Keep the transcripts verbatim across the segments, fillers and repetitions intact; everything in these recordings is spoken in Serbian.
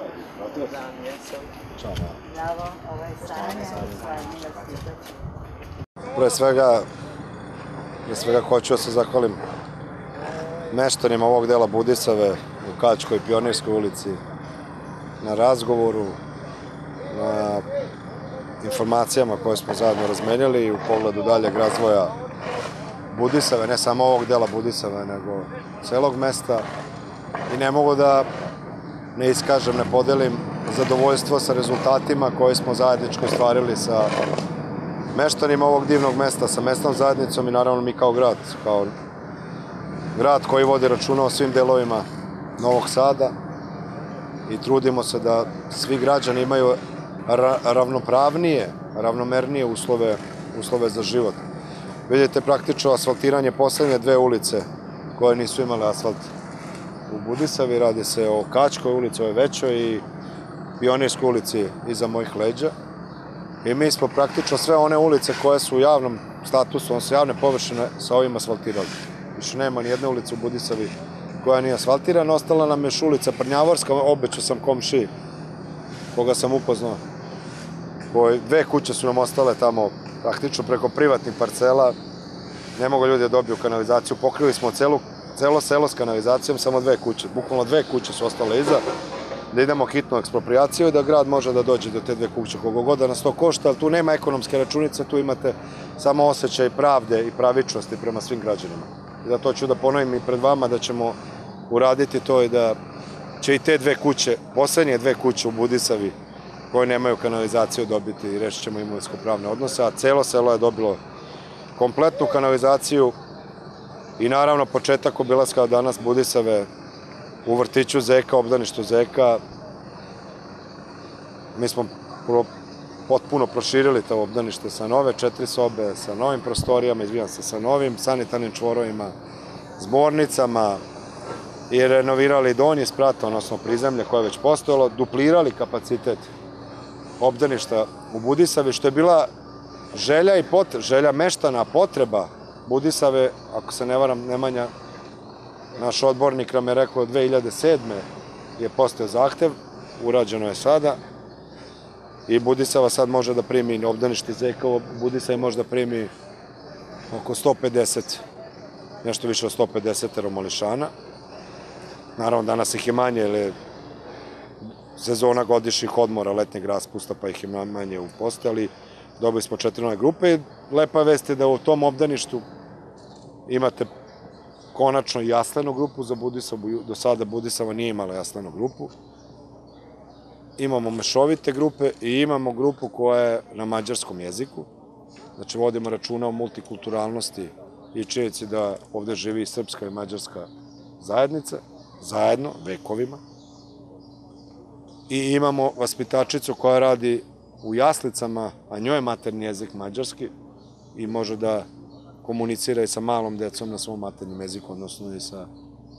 Pre svega, pre svega hoću da se zahvalim meštanima ovog dela Budisave u Kačkoj Pionirskoj ulici na razgovoru, na informacijama koje smo zajedno razmenjali i u pogledu daljeg razvoja Budisave, ne samo ovog dela Budisave, nego celog mesta. I ne mogu da ne iskažem, ne podelim zadovoljstvo sa rezultatima koje smo zajedničko ostvarili sa meštanima ovog divnog mesta, sa mesnom zajednicom i naravno mi kao grad, kao grad koji vodi računa o svim delovima Novog Sada i trudimo se da svi građani imaju ravnopravnije, ravnomernije uslove, uslove za život. Vidite praktično asfaltiranje poslednje dve ulice koje nisu imale asfalt u Budisavi. Radi se o Kačkoj ulici, ovoj većoj, i Pionirskoj ulici iza mojih leđa. I mi smo praktično sve one ulice koje su u javnom statusu, on su javne površine, sa ovim asfaltirali. Više nema ni jedne ulice u Budisavi koja nije asfaltirana. Ostala nam još ulica Prnjavorska, obećao sam komšiji koga sam upoznao. Dve kuće su nam ostale tamo praktično preko privatnih parcela. Ne mogu ljudi da dobiju kanalizaciju. Pokrili smo celo selo s kanalizacijom, samo dve kuće. Bukvalno dve kuće su ostale iza. Da idemo hitnu eksproprijaciju i da grad može da dođe do te dve kuće kogo god da nas to košta, ali tu nema ekonomske računice, tu imate samo osjećaj pravde i pravičnosti prema svim građanima. I zato ću da ponovim i pred vama da ćemo uraditi to i da će i te dve kuće, poslednje dve kuće u Budisavi koje nemaju kanalizaciju dobiti i rešit ćemo imovinsko-pravne odnose, a celo selo je dobilo kompletnu kanalizaciju i naravno početak obilaska danas Budisave u vrtiću Zeka, obdaništu Zeka. Mi smo potpuno proširili to obdanište sa nove četiri sobe, sa novim prostorijama, izvijam se, sa novim sanitarnim čvorovima, zbornicama i renovirali donji sprat, odnosno prizemlje koje je već postojalo, duplirali kapacitet obdaništa u Budisavi, što je bila želja i želja meštana, potreba Budisave. Ako se ne varam, Nemanja, naš odbornik, nam je rekao dve hiljade sedme je postao zahtev, urađeno je sada i Budisava sad može da primi obdanište Zeka, u Budisavi može da primi oko sto pedeset, nešto više od sto pedeset mališana. Naravno, danas ih je manje, jer je sezona godišnjih odmora, letnjeg raspusta, pa ih je manje u poste, ali dobili smo četiri nove grupe i lepa vest je da u tom obdaništu imate konačno jaslenu grupu za Budisavu. Do sada Budisava nije imala jaslenu grupu. Imamo mešovite grupe i imamo grupu koja je na mađarskom jeziku. Znači, vodimo računa o multikulturalnosti i činjenici da ovde živi srpska i mađarska zajednica, zajedno, vekovima. I imamo vaspitačicu koja radi u jaslicama, a njoj je materni jezik mađarski i može da komunicira i sa malom decom na svom maternim jeziku, odnosno i sa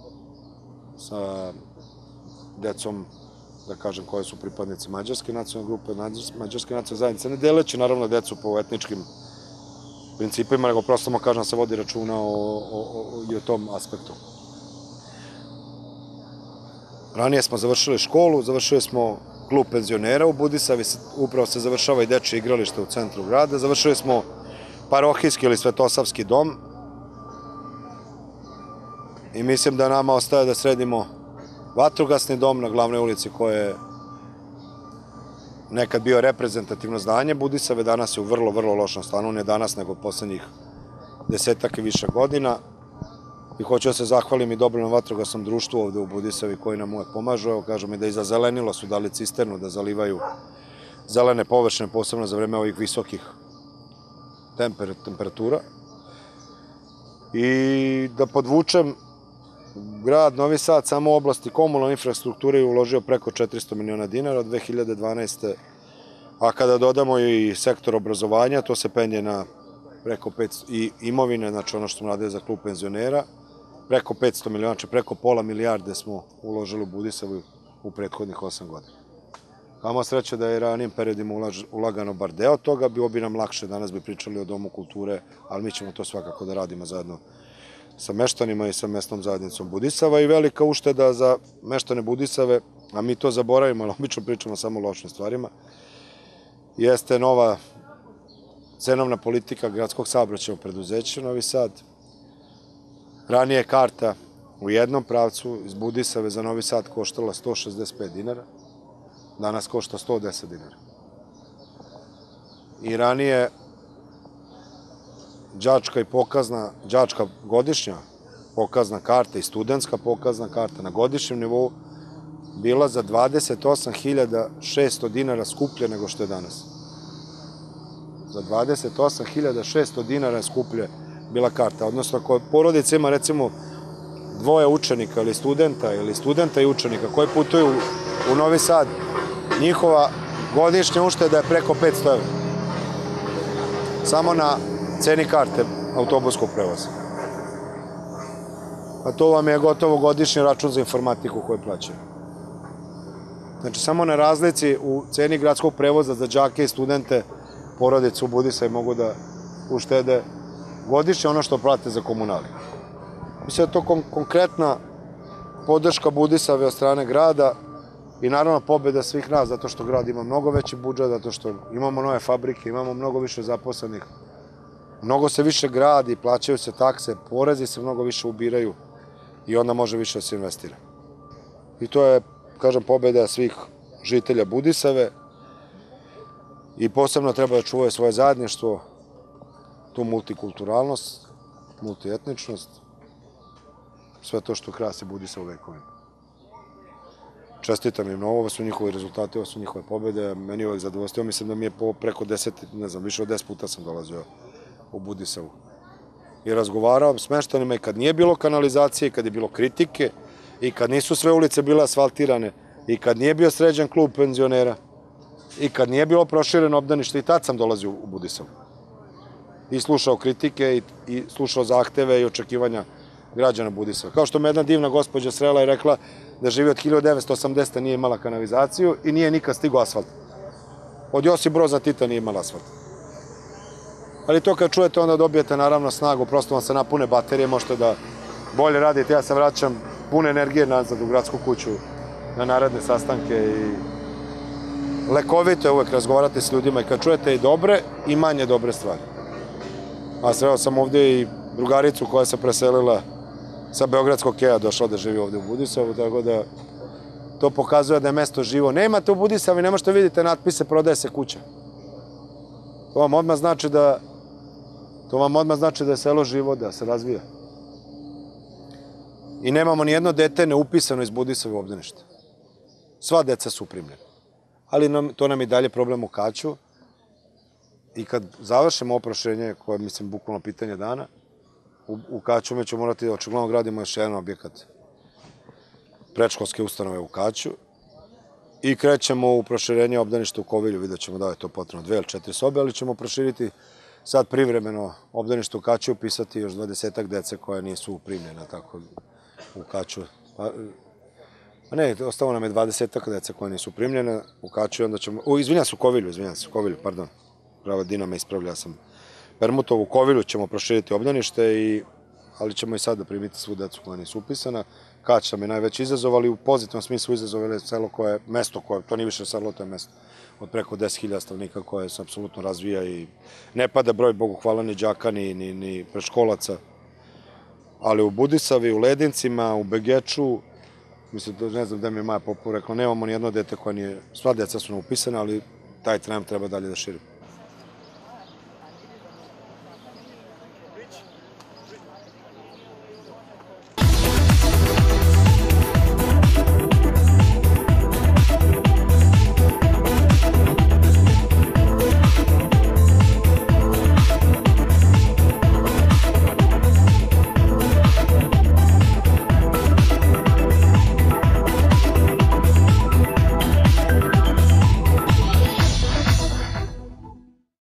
decom, da kažem, koje su pripadnici mađarske nacionalne grupe, mađarske nacionalne zajednice, ne deleći naravno decu po etničkim principima, nego prosto mu kažem da se vodi računa i o tom aspektu. Ranije smo završili školu, završili smo klub penzionera u Budisavi, upravo se završava i dečje igralište u centru grada, završili smo parohijski ili svetosavski dom i mislim da nama ostaje da sredimo vatrogasni dom na glavnoj ulici koji je nekad bio reprezentativno zdanje Budisave, danas je u vrlo, vrlo lošom stanju, ne danas nego poslednjih desetak i više godina. I hoću da se zahvalim i dobrovoljnom vatrogasnom društvu ovde u Budisavi koji nam uvek pomažu. Evo, kažem i da i za zelenilo su dali cisternu da zalivaju zelene površine, posebno za vreme ovih visokih temperatura. I da podvučem, grad Novi Sad samo u oblasti komunalne infrastrukture je uložio preko četiristo miliona dinara od dve hiljade dvanaeste. A kada dodamo i sektor obrazovanja, to se penje na preko petsto i imovine, znači ono što smo radili za klub penzionera, preko petsto miliona, znači preko pola milijarde smo uložili u Budisavu u prethodnih osam godina. Kamo sreće da je ranijim periodima ulagano bar deo toga, bilo bi nam lakše, danas bi pričali o Domu kulture, ali mi ćemo to svakako da radimo zajedno sa meštanima i sa mesnom zajednicom Budisava i velika ušteda za meštane Budisave, a mi to zaboravimo, ali obično pričamo samo o lošim stvarima, jeste nova cenovna politika gradskog saobraćajnog preduzeća Novi Sad. Ranije je karta u jednom pravcu iz Budisave za Novi Sad koštala sto šezdeset pet dinara, danas košta sto deset dinara. I ranije đačka i pokazna, đačka godišnja pokazna karta i studentska pokazna karta na godišnjem nivou bila za dvadeset osam hiljada šesto dinara skuplje nego što je danas. Za dvadeset osam hiljada šesto dinara skuplje bila karta. Odnosno, ako porodica ima recimo dvoje učenika ili studenta ili studenta i učenika koji putuju u Novi Sad, njihova godišnja ušteda je preko petsto evra. Samo na ceni karte autobuskog prevoza. A to vam je gotovo godišnji račun za informatiku koji plaćaju. Znači, samo na razlici u ceni gradskog prevoza za đake i studente porodice u Budisavi mogu da uštede godišnje ono što plate za komunali. Mislim da je to konkretna podrška Budisave od strane grada i naravno pobjeda svih nas, zato što grad ima mnogo veći budžet, zato što imamo nove fabrike, imamo mnogo više zaposlenih, mnogo se više gradi, plaćaju se takse, porezi se mnogo više ubiraju i onda može više da se investira. I to je, kažem, pobjeda svih žitelja Budisave i posebno treba da čuvaju svoje zajedništvo, tu multikulturalnost, multietničnost, sve to što krasi Budisavu vekovima. Čestitam im na ovo, ovo su njihovi rezultati, ovo su njihove pobjede, meni je uvek zadovoljstvo, mislim da mi je preko deset, ne znam, više od deset puta sam dolazio u Budisavu. I razgovarao s meštanima i kad nije bilo kanalizacije, i kad je bilo kritike, i kad nisu sve ulice bile asfaltirane, i kad nije bio sređen klub penzionera, i kad nije bilo prošireno obdanište, i tad sam dolazio u Budisavu. I slušao kritike, i slušao zahteve i očekivanja građana Budisava. Kao što me jedna divna gospođa srela i rekla da živi od hiljadu devetsto osamdesete nije imala kanalizaciju i nije nikad stigao asfalt. Od Josip Broza Tita nije imala asfalt. Ali to kad čujete onda dobijete naravno snagu, prosto vam se napune baterije, možete da bolje radite. Ja se vraćam pune energije nazad u gradsku kuću na naredne sastanke i lekovito je uvek razgovarati s ljudima i kad čujete i dobre i manje dobre stvari. A sreo sam ovdje i drugaricu koja se preselila sa Beogradskog keja, došla da živi ovdje u Budisavu, tako da to pokazuje da je mesto živo. Nemate u Budisavi, ne možete vidite natpise prodaje se kuća. To vam odmah znači da to vam odmah znači da je selo živo, da se razvija. I nemamo ni jedno dete neupisano iz Budisave u obdanište. Sva deca su uprimljena. Ali to nam je dalje problem u Kaću. I kad završimo oprošenje, koje je, mislim, bukvalno pitanje dana, u Kaću mi ćemo morati da očigledno gradimo još jedan objekat predškolske ustanove u Kaću i krećemo u proširenje obdaništa u Kovilju, vidjet ćemo da je to potrebno dve ili četiri sobe, ali ćemo proširiti sad privremeno obdanište u Kaću i upisati još dvadesetak dece koje nisu uprimljena tako u Kaću. A ne, ostalo nam je dvadesetak dece koje nisu uprimljene u Kaću i onda ćemo, izvinjam se u Kovilju, izvinjam se u Kovilju, pardon, prava Dina me ispravlja, sam Permutovu, u Kovilju ćemo proširiti obdanište, ali ćemo i sad da primiti svu decu koja nisu upisana. Kać nam je najveći izazov, ali u pozitivnom smislu izazov je selo koje, mesto koje, to nije više selo, to je mesto od preko deset hiljada stanovnika koje se apsolutno razvija i ne pada broj, Bogu hvala, ni đaka, ni predškolaca. Ali u Budisavi, u Ledincima, u Begeču, mislim, ne znam da mi je Maja Popov rekla, nemamo ni jedno dete koje nije, sva deca su neupisana, ali taj trend treba dalje da širimo.